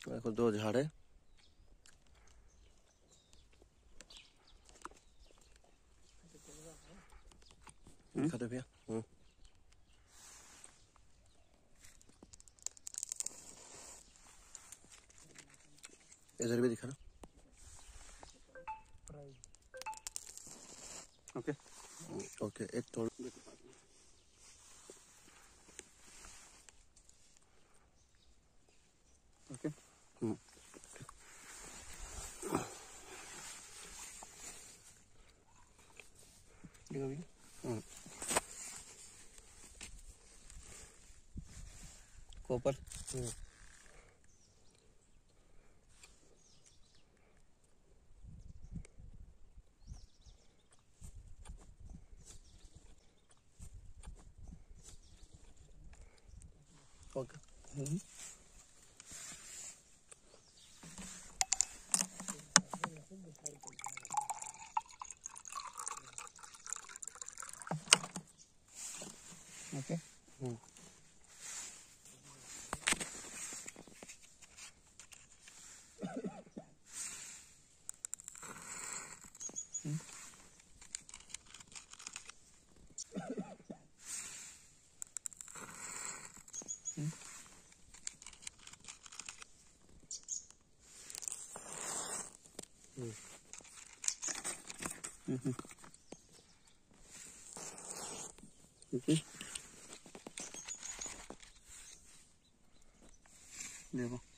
देखो 2 झाड़े। दिखा दो भैया। इधर भी दिखा ना। ओके ओके, एक तोड़। Okay copper. Okay okay okay देखो